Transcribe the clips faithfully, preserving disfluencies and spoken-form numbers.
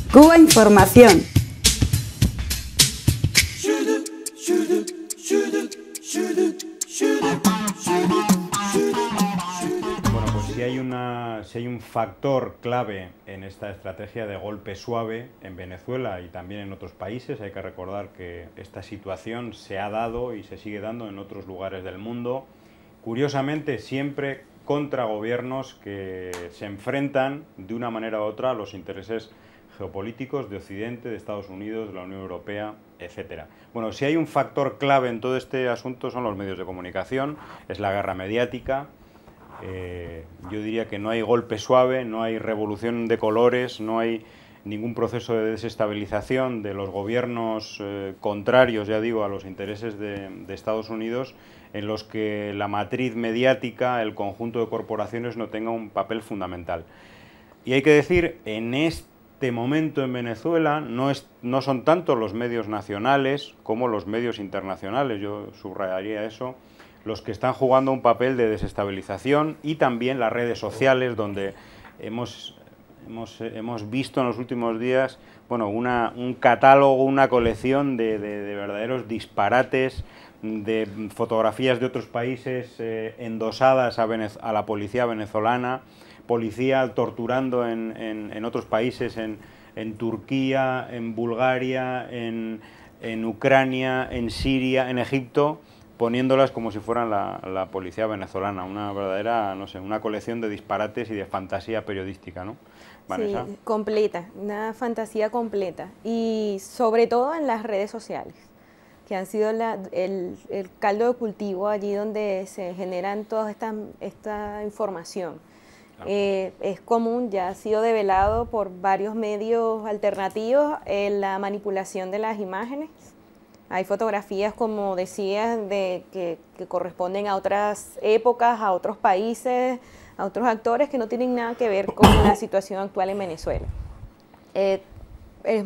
Cuba Información. Bueno, pues si hay, una, si hay un factor clave en esta estrategia de golpe suave en Venezuela y también en otros países, hay que recordar que esta situación se ha dado y se sigue dando en otros lugares del mundo, curiosamente siempre contra gobiernos que se enfrentan de una manera u otra a los intereses geopolíticos de Occidente, de Estados Unidos, de la Unión Europea, etcétera. Bueno, si hay un factor clave en todo este asunto son los medios de comunicación, es la guerra mediática. Eh, yo diría que no hay golpe suave, no hay revolución de colores, no hay ningún proceso de desestabilización de los gobiernos eh, contrarios, ya digo, a los intereses de, de Estados Unidos, en los que la matriz mediática, el conjunto de corporaciones no tenga un papel fundamental. Y hay que decir, en este momento en Venezuela no, es, no son tanto los medios nacionales como los medios internacionales, yo subrayaría eso, los que están jugando un papel de desestabilización, y también las redes sociales, donde hemos, hemos, hemos visto en los últimos días bueno, una, un catálogo, una colección de, de, de verdaderos disparates, de fotografías de otros países eh, endosadas a, a la policía venezolana, policía torturando en, en, en otros países, en, en Turquía, en Bulgaria, en, en Ucrania, en Siria, en Egipto, poniéndolas como si fueran la, la policía venezolana, una verdadera, no sé, una colección de disparates y de fantasía periodística, ¿no? Vanessa. Sí, completa, una fantasía completa, y sobre todo en las redes sociales, que han sido la, el, el caldo de cultivo allí donde se generan toda esta, esta información. Claro. Eh, es común, ya ha sido develado por varios medios alternativos, eh, la manipulación de las imágenes. Hay fotografías, como decías, de, que, que corresponden a otras épocas, a otros países, a otros actores que no tienen nada que ver con la situación actual en Venezuela. Eh, es,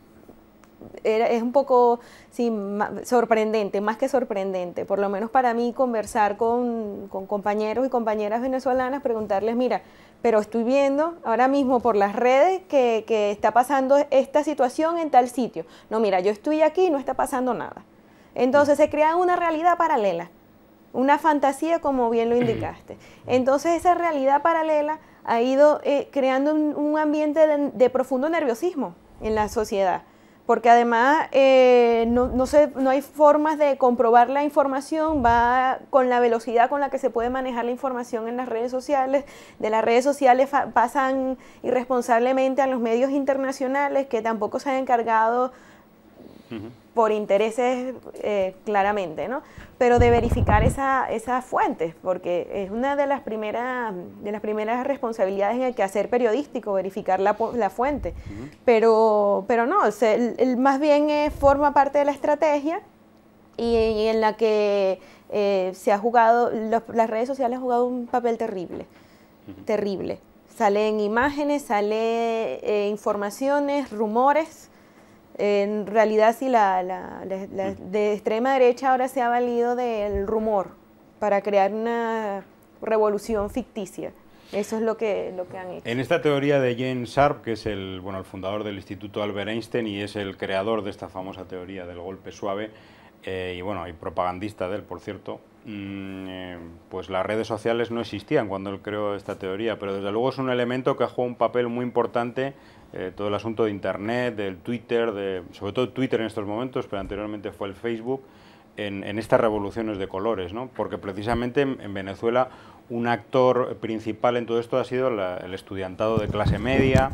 es un poco sí, sorprendente, más que sorprendente, por lo menos para mí, conversar con, con compañeros y compañeras venezolanas, preguntarles, mira, pero estoy viendo ahora mismo por las redes que, que está pasando esta situación en tal sitio. No, mira, yo estoy aquí y no está pasando nada. Entonces se crea una realidad paralela, una fantasía, como bien lo indicaste. Entonces esa realidad paralela ha ido eh, creando un, un ambiente de, de profundo nerviosismo en la sociedad, porque además eh, no, no, se, no hay formas de comprobar la información, va con la velocidad con la que se puede manejar la información en las redes sociales, de las redes sociales pasan irresponsablemente a los medios internacionales, que tampoco se han encargado, uh-huh, por intereses eh, claramente, ¿no? Pero de verificar esa, esas fuentes, porque es una de las primeras, de las primeras responsabilidades en el quehacer periodístico, verificar la, la fuente. Uh-huh. Pero, pero no, se, el, el, más bien eh, forma parte de la estrategia, y, y en la que eh, se ha jugado, los, las redes sociales han jugado un papel terrible, uh-huh, terrible. Salen imágenes, salen eh, informaciones, rumores. En realidad, sí, la, la, la, la de extrema derecha ahora se ha valido del rumor para crear una revolución ficticia. Eso es lo que, lo que han hecho. En esta teoría de James Sharp, que es el, bueno, el fundador del Instituto Albert Einstein y es el creador de esta famosa teoría del golpe suave, eh, y bueno, y propagandista de él, por cierto, mmm, eh, pues las redes sociales no existían cuando él creó esta teoría, pero desde luego es un elemento que ha jugado un papel muy importante. Eh, todo el asunto de Internet, del Twitter, de, sobre todo Twitter en estos momentos, pero anteriormente fue el Facebook, en, en estas revoluciones de colores, ¿no? Porque precisamente en, en Venezuela un actor principal en todo esto ha sido la, el estudiantado de clase media,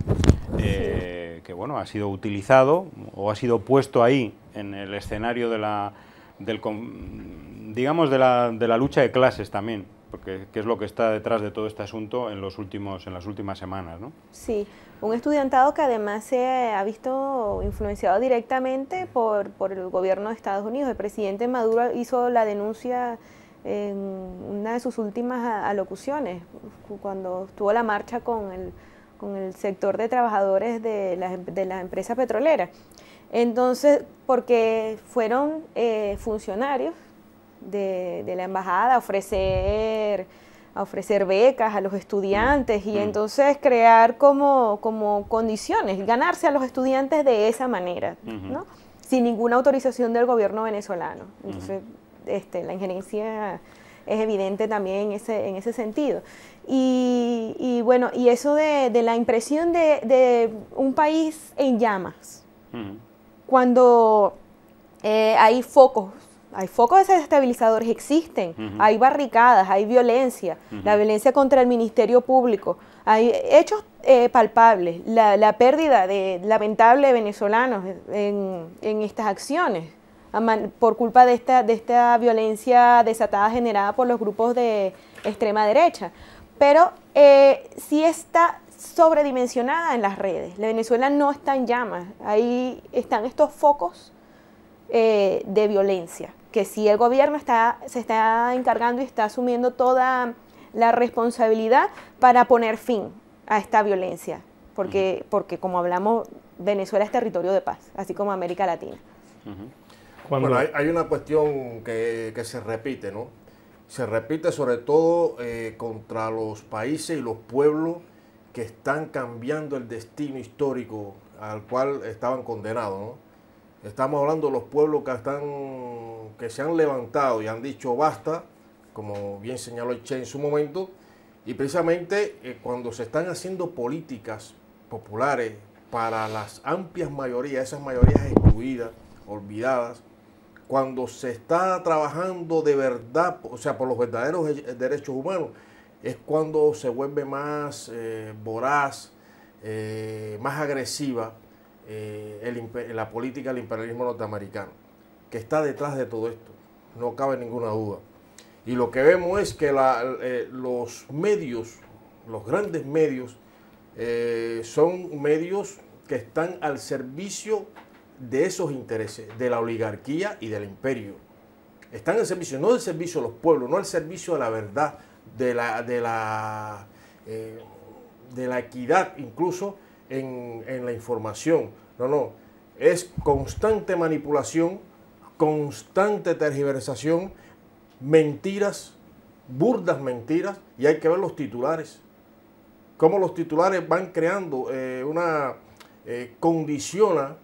eh, que bueno, ha sido utilizado o ha sido puesto ahí en el escenario de la, del, digamos, de la, de la lucha de clases también, porque que es lo que está detrás de todo este asunto en, los últimos, en las últimas semanas, ¿no? Sí, un estudiantado que además se ha visto influenciado directamente por, por el gobierno de Estados Unidos. El presidente Maduro hizo la denuncia en una de sus últimas alocuciones, cuando tuvo la marcha con el, con el sector de trabajadores de las, de las empresas petroleras. Entonces, porque fueron eh, funcionarios de, de la embajada a ofrecer a ofrecer becas a los estudiantes y entonces crear como, como condiciones, ganarse a los estudiantes de esa manera, ¿no? Sin ninguna autorización del gobierno venezolano. Entonces, este, la injerencia es evidente también en ese, en ese sentido. Y, y bueno, y eso de, de la impresión de, de un país en llamas, uh-huh. cuando eh, hay focos, hay focos desestabilizadores, existen, uh-huh. hay barricadas, hay violencia, uh-huh. la violencia contra el Ministerio Público, hay hechos eh, palpables, la, la pérdida de lamentable venezolanos en, en estas acciones, por culpa de esta, de esta violencia desatada generada por los grupos de extrema derecha. Pero eh, sí está sobredimensionada en las redes. La Venezuela no está en llamas. Ahí están estos focos eh, de violencia, que sí el gobierno está, se está encargando y está asumiendo toda la responsabilidad para poner fin a esta violencia. Porque, porque como hablamos, Venezuela es territorio de paz, así como América Latina. Uh-huh. Bueno, hay, hay una cuestión que, que se repite, ¿no? Se repite sobre todo eh, contra los países y los pueblos que están cambiando el destino histórico al cual estaban condenados, ¿no? Estamos hablando de los pueblos que, están, que se han levantado y han dicho basta, como bien señaló Che en su momento, y precisamente eh, cuando se están haciendo políticas populares para las amplias mayorías, esas mayorías excluidas, olvidadas, cuando se está trabajando de verdad, o sea, por los verdaderos derechos humanos, es cuando se vuelve más eh, voraz, eh, más agresiva eh, el, la política del imperialismo norteamericano, que está detrás de todo esto, no cabe ninguna duda. Y lo que vemos es que la, eh, los medios, los grandes medios, eh, son medios que están al servicio de esos intereses, de la oligarquía y del imperio. Están al servicio, no del servicio de los pueblos, no al servicio de la verdad, de la, de la, eh, de la equidad incluso en, en la información. No, no, es constante manipulación, constante tergiversación, mentiras, burdas mentiras, y hay que ver los titulares. Cómo los titulares van creando eh, una eh, condiciona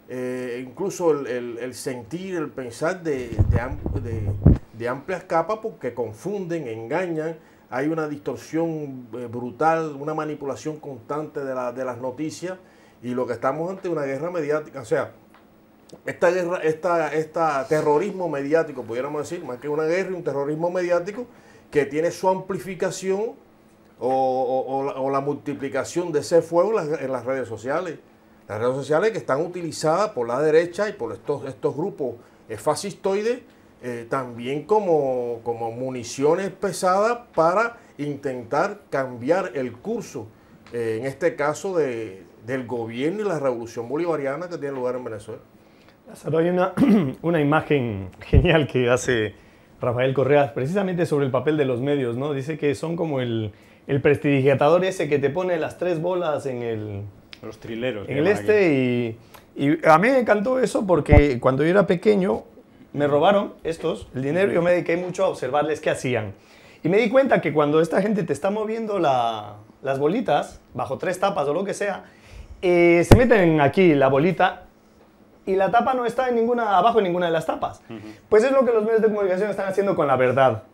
Eh, incluso el, el, el sentir, el pensar de, de, de, de amplias capas, porque confunden, engañan, hay una distorsión eh, brutal, una manipulación constante de, la, de las noticias, y lo que estamos ante una guerra mediática, o sea, esta guerra, esta, esta terrorismo mediático, pudiéramos decir, más que una guerra, un terrorismo mediático que tiene su amplificación o, o, o, la, o la multiplicación de ese fuego en las, en las redes sociales. Las redes sociales que están utilizadas por la derecha y por estos, estos grupos eh, fascistoides eh, también como, como municiones pesadas para intentar cambiar el curso, eh, en este caso de, del gobierno y la revolución bolivariana que tiene lugar en Venezuela. Lázaro, hay una, una imagen genial que hace Rafael Correa precisamente sobre el papel de los medios, ¿no? Dice que son como el, el prestidigitador ese que te pone las tres bolas en el... Los trileros. En el este, y, y a mí me encantó eso porque cuando yo era pequeño me robaron estos, el dinero, y yo me dediqué mucho a observarles qué hacían. Y me di cuenta que cuando esta gente te está moviendo la, las bolitas, bajo tres tapas o lo que sea, eh, se meten aquí la bolita y la tapa no está en ninguna, abajo en ninguna de las tapas. Uh-huh. Pues es lo que los medios de comunicación están haciendo con la verdad.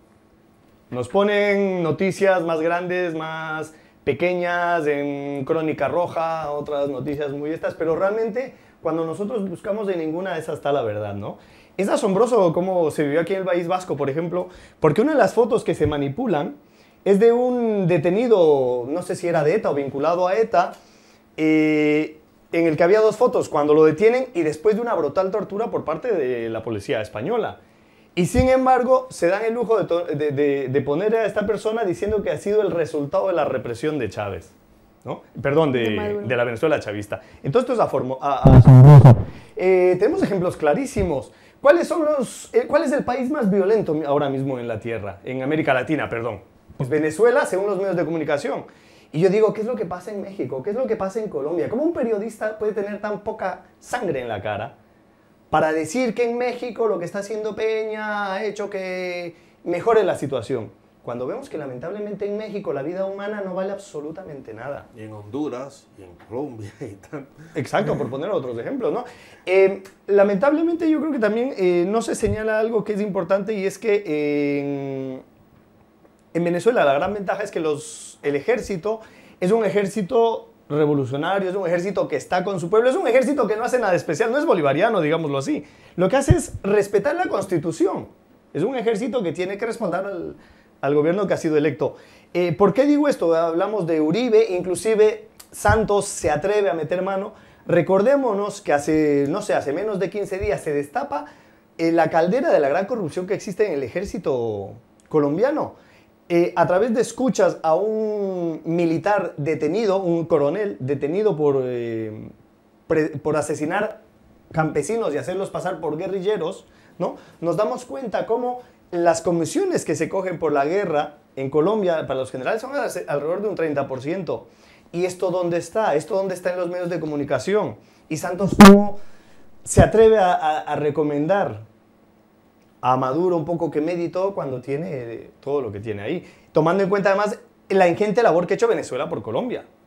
Nos ponen noticias más grandes, más pequeñas, en Crónica Roja, otras noticias muy estas, pero realmente cuando nosotros buscamos de ninguna de esas está la verdad, ¿no? Es asombroso cómo se vivió aquí en el País Vasco, por ejemplo, porque una de las fotos que se manipulan es de un detenido, no sé si era de ETA o vinculado a ETA, eh, en el que había dos fotos, cuando lo detienen y después de una brutal tortura por parte de la policía española. Y sin embargo, se dan el lujo de, de, de, de poner a esta persona diciendo que ha sido el resultado de la represión de Chávez, ¿no? Perdón, de, de, de la Venezuela chavista. Entonces, esto es asombroso. Eh, tenemos ejemplos clarísimos. ¿Cuáles son los, eh, ¿Cuál es el país más violento ahora mismo en la Tierra? En América Latina, perdón. Pues Venezuela, según los medios de comunicación. Y yo digo, ¿qué es lo que pasa en México? ¿Qué es lo que pasa en Colombia? ¿Cómo un periodista puede tener tan poca sangre en la cara para decir que en México lo que está haciendo Peña ha hecho que mejore la situación? cuando vemos que lamentablemente en México la vida humana no vale absolutamente nada. Y en Honduras, y en Colombia y tal. Exacto, por poner otros ejemplos, ¿no? Eh, lamentablemente yo creo que también eh, no se señala algo que es importante, y es que eh, en Venezuela la gran ventaja es que los, el ejército es un ejército revolucionario, es un ejército que está con su pueblo, es un ejército que no hace nada especial, no es bolivariano, digámoslo así. Lo que hace es respetar la Constitución. Es un ejército que tiene que responder al, al gobierno que ha sido electo. Eh, ¿Por qué digo esto? Hablamos de Uribe, inclusive Santos se atreve a meter mano. Recordémonos que hace, no sé, hace menos de quince días se destapa eh, la caldera de la gran corrupción que existe en el ejército colombiano. Eh, a través de escuchas a un militar detenido, un coronel detenido por, eh, pre, por asesinar campesinos y hacerlos pasar por guerrilleros, ¿no? Nos damos cuenta cómo las comisiones que se cogen por la guerra en Colombia para los generales son alrededor de un treinta por ciento. ¿Y esto dónde está? ¿Esto dónde está en los medios de comunicación? Y Santos, ¿cómo se atreve a, a, a recomendar a Maduro un poco que meditó cuando tiene todo lo que tiene ahí? Tomando en cuenta además la ingente labor que ha hecho Venezuela por Colombia.